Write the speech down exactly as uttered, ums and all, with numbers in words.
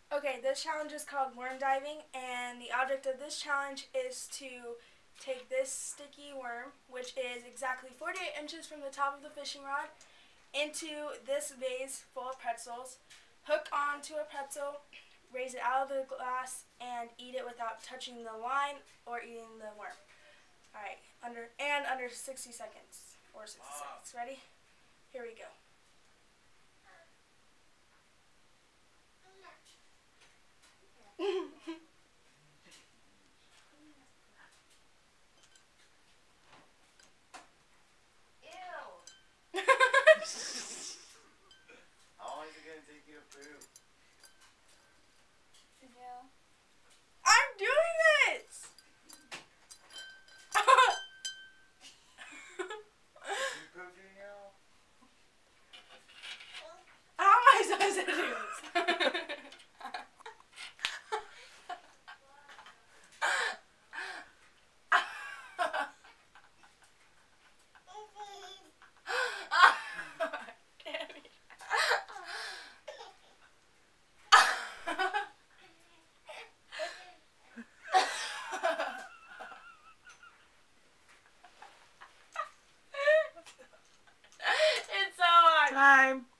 Okay, this challenge is called worm diving, and the object of this challenge is to take this sticky worm, which is exactly forty-eight inches from the top of the fishing rod, into this vase full of pretzels, hook onto a pretzel, raise it out of the glass, and eat it without touching the line or eating the worm. Alright, under and under sixty seconds, or sixty seconds. Ready? Here we go. How long is it going to take you to poop? Yeah. I'm doing this! You pooping now? How am I supposed to do this? It's so hard. Time.